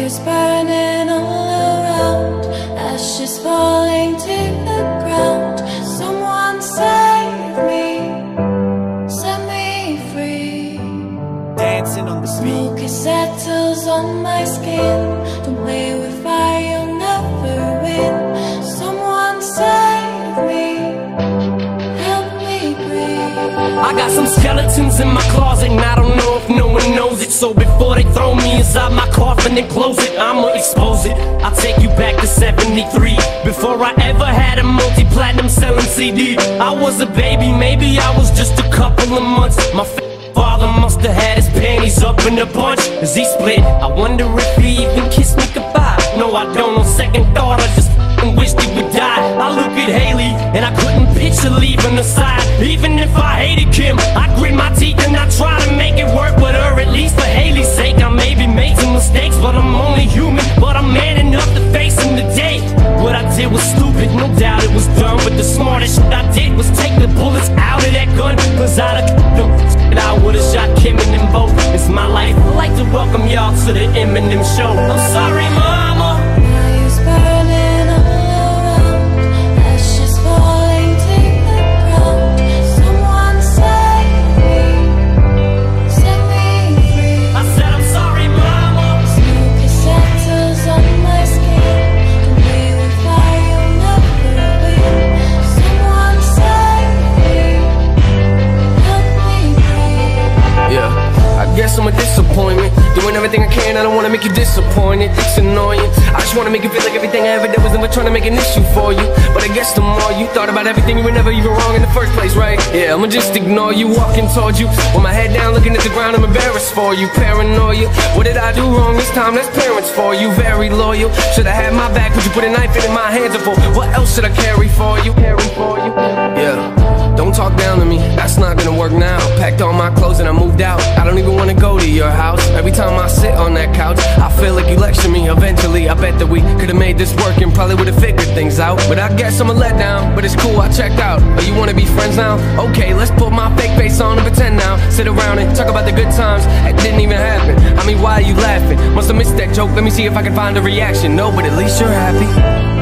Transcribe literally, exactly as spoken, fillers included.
Fires burning all around, ashes falling to the ground. Someone save me, set me free. Dancing on the beat. Smoke it settles on my skin. Don't play with fire, you'll never win. Someone save me, help me breathe. I got some skeletons in my closet, and I don't know if no one knows it. So before they throw me inside my coffin and close it, I'ma expose it. I'll take you back to seventy-three, before I ever had a multi-platinum selling C D. I was a baby, maybe I was just a couple of months. My father must have had his panties up in a bunch. As he split, I wonder if he even kissed me goodbye. No, I don't. On second thought, I just wish he would die. I look at Haley and I couldn't picture leaving her side. Even if I hated Kim, I grit my teeth and I try to make it work with her. At least for Haley's sake, I maybe made some mistakes, but I'm only human. But I'm man enough to face them today. What I did was stupid, no doubt it was dumb, but the smartest shit I did was take the bullets out of that gun. Cause I'd have killed them, and I would've shot Kim and them both. It's my life. I'd like to welcome y'all to the Eminem show. I'm sorry, mama. Fires burning all around, ashes falling to the ground. Someone save me, set me free. I said I'm sorry, mama. Smoke it settles on my skin. Don't play with fire, you'll never win. Someone save me, help me breathe. Yeah, I guess I'm a disappointment. Doing everything I can, I don't wanna make you disappointed. It's annoying. I just wanna make you feel like everything I ever did was never trying to make an issue for you. But I guess the more you thought about everything, you were never even wrong in the first place, right? Yeah, I'ma just ignore you, walking towards you with my head down, looking at the ground. I'm embarrassed for you, paranoia. What did I do wrong this time? That's parents for you, very loyal. Should've had my back, but you put a knife in my hands. And for what else should I carry for you? Carry for you. Yeah. Don't talk down to me, that's not gonna work now. Packed all my clothes and I moved out. I don't even wanna go to your house. Every time I sit on that couch, I feel like you lecture me. Eventually, I bet that we could've made this work and probably would've figured things out. But I guess I'm a letdown, but it's cool, I checked out. Oh, you wanna be friends now? Okay, let's put my fake face on and pretend now. Sit around and talk about the good times that didn't even happen. I mean, why are you laughing? Must've missed that joke, let me see if I can find a reaction. No, but at least you're happy.